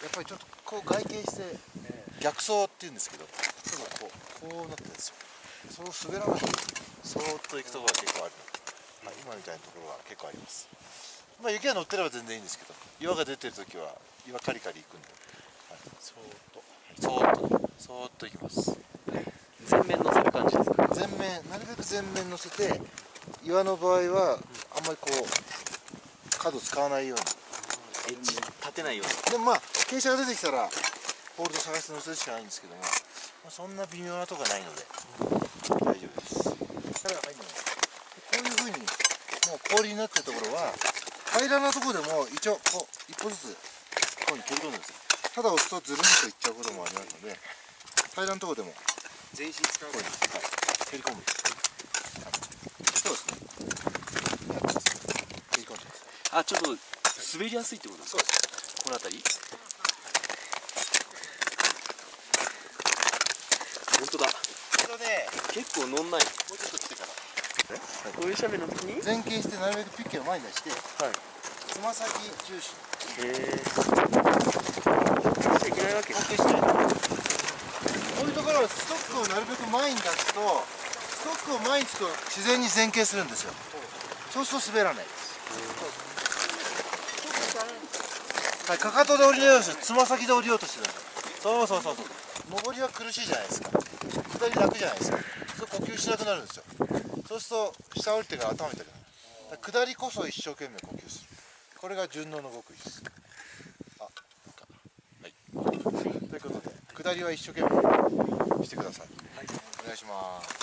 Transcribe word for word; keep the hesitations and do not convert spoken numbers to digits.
やっぱりちょっとこう外傾して逆走っていうんですけど、ちょっとこうこうなってるんですよ。そう滑らないでそーっと行くところが結構あるので、まあ、今みたいなところが結構あります。まあ雪が乗ってれば全然いいんですけど、岩が出てる時は岩カリカリ行くんで、はい、そーっとそーっとそーっと行きます。 全面乗せる感じですか？ 全面、なるべく全面乗せて、岩の場合はあんまりこう角使わないように、 エッジ立てないように。 でもまあ傾斜が出てきたらホールド探して乗せるしかないんですけども、まあ、そんな微妙なとこないので大丈夫です。ただ、はい、こういうふうにもう氷になってるところは平らなところでも一応こう一歩ずつここに蹴り込んでるんですよ。ただ押すとズルンといっちゃうこともありますので、平らなところでも全身使うこういうふうに、はい、蹴り込む。そうですね。蹴り込んでます。 あ、ちょっと滑りやすいってことですか？ そうです。 この辺り。本当だ。 これね、 結構乗んない。 もうちょっと来てから。 こういう斜面の時に前傾してなるべくピッケを前に出して、 はい、 つま先重心。 へえ。しちゃいけないわけ。 後傾しない。こういうところはストックをなるべく前に出すと、ストックを前につくと自然に前傾するんですよ。そうすると滑らないです。はい、かかとで降りないようにして、つま先で降りようとしてください。そうそうそうそう。上りは苦しいじゃないですか。下り楽じゃないですか。そう呼吸しなくなるんですよ。そうすると下降りてから頭痛くなる。だから下りこそ一生懸命呼吸する。これが順応の極意です。あ、はい。ということで下りは一生懸命してください。はい、お願いします。